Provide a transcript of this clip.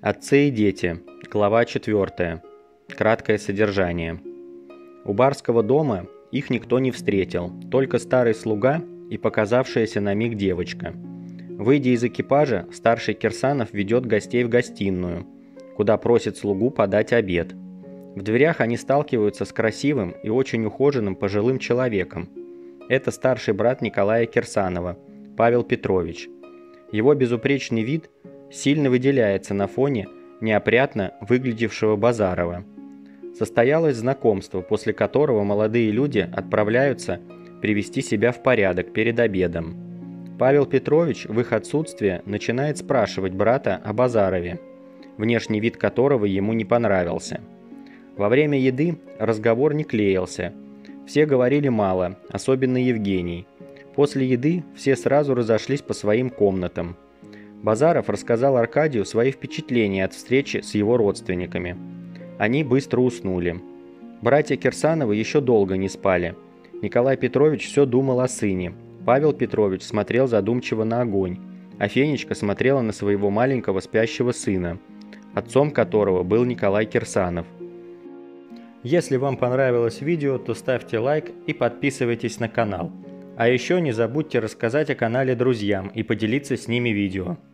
Отцы и дети. Глава 4. Краткое содержание. У барского дома их никто не встретил, только старый слуга и показавшаяся на миг девочка. Выйдя из экипажа, старший Кирсанов ведет гостей в гостиную, куда просит слугу подать обед. В дверях они сталкиваются с красивым и очень ухоженным пожилым человеком. Это старший брат Николая Кирсанова, Павел Петрович. Его безупречный вид сильно выделяется на фоне неопрятно выглядевшего Базарова. Состоялось знакомство, после которого молодые люди отправляются привести себя в порядок перед обедом. Павел Петрович в их отсутствие начинает спрашивать брата о Базарове, внешний вид которого ему не понравился. Во время еды разговор не клеился. Все говорили мало, особенно Евгений. После еды все сразу разошлись по своим комнатам. Базаров рассказал Аркадию свои впечатления от встречи с его родственниками. Они быстро уснули. Братья Кирсановы еще долго не спали. Николай Петрович все думал о сыне. Павел Петрович смотрел задумчиво на огонь, а Фенечка смотрела на своего маленького спящего сына, отцом которого был Николай Кирсанов. Если вам понравилось видео, то ставьте лайк и подписывайтесь на канал. А еще не забудьте рассказать о канале друзьям и поделиться с ними видео.